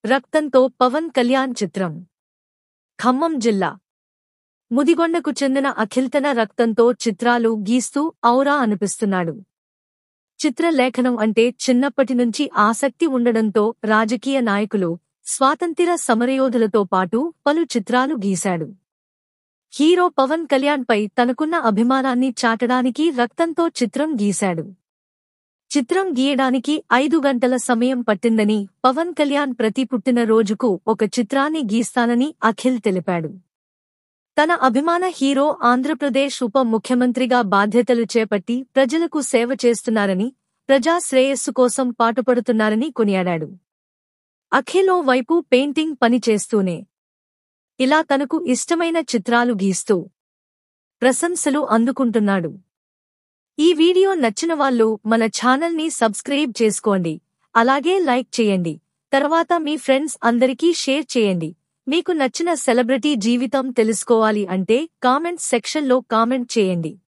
రక్తంతో పవన్ కళ్యాణ్ చిత్రం. ఖమ్మం జిల్లా ముదిగొండకు చెందిన అఖిల్ తన రక్తంతో చిత్రాలు గీస్తూ ఔరా అనిపిస్తున్నాడు. చిత్రలేఖనం అంటే చిన్నప్పటినుంచి ఆసక్తి ఉండడంతో రాజకీయ నాయకులు, స్వాతంత్ర్య సమరయోధులతో పాటు పలు చిత్రాలు గీశాడు. హీరో పవన్ కళ్యాణ్ పై తనకున్న అభిమానాన్ని చాటడానికి రక్తంతో చిత్రం గీశాడు. చిత్రం గీయడానికి 5 గంటల సమయం పట్టిందని, పవన్ కళ్యాణ్ ప్రతి పుట్టినరోజుకు ఒక చిత్రాన్ని గీస్తానని అఖిల్ తెలిపాడు. తన అభిమాన హీరో ఆంధ్రప్రదేశ్ ఉప ముఖ్యమంత్రిగా బాధ్యతలు చేపట్టి ప్రజలకు సేవ చేస్తున్నారని, ప్రజా శ్రేయస్సు కోసం పాటుపడుతున్నారని కొనియాడాడు. అఖిల్ ఓ వైపు పెయింటింగ్ పని చేస్తూనే ఇలా తనకు ఇష్టమైన చిత్రాలు గీస్తూ ప్రశంసలు అందుకుంటున్నాడు. ఈ వీడియో నచ్చిన వాళ్ళు మన ఛానల్ని సబ్స్క్రైబ్ చేసుకోండి. అలాగే లైక్ చేయండి. తర్వాత మీ ఫ్రెండ్స్ అందరికీ షేర్ చేయండి. మీకు నచ్చిన సెలబ్రిటీ జీవితం తెలుసుకోవాలి అంటే కామెంట్ సెక్షన్లో కామెంట్ చేయండి.